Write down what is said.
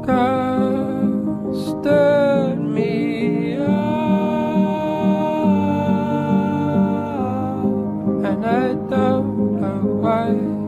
casted me out, and I don't know why.